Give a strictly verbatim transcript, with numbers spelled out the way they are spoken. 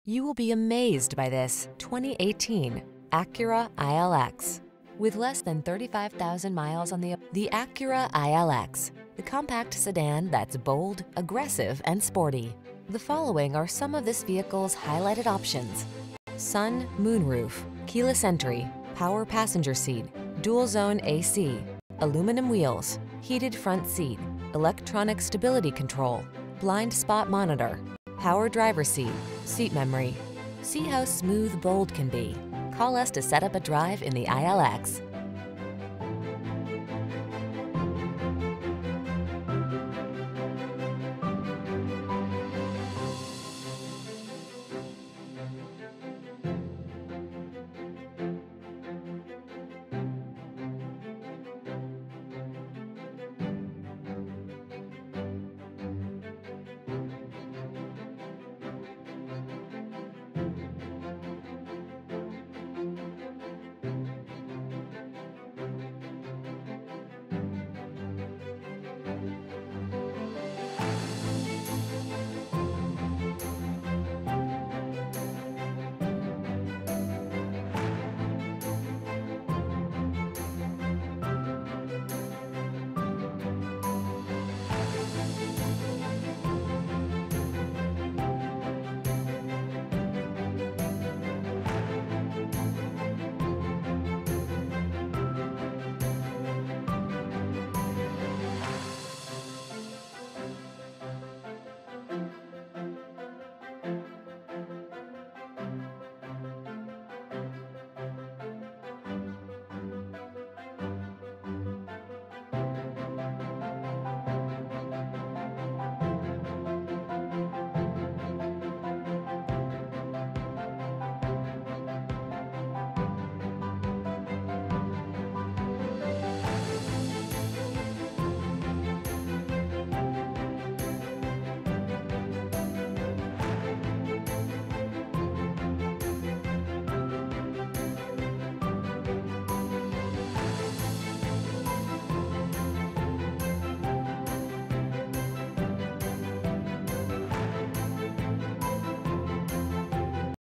You will be amazed by this twenty eighteen Acura I L X. With less than thirty-five thousand miles on the, the Acura I L X, the compact sedan that's bold, aggressive, and sporty. The following are some of this vehicle's highlighted options: sun, moonroof, keyless entry, power passenger seat, dual zone A C, aluminum wheels, heated front seat, electronic stability control, blind spot monitor, power driver seat, seat memory. See how smooth bold can be. Call us to set up a drive in the I L X.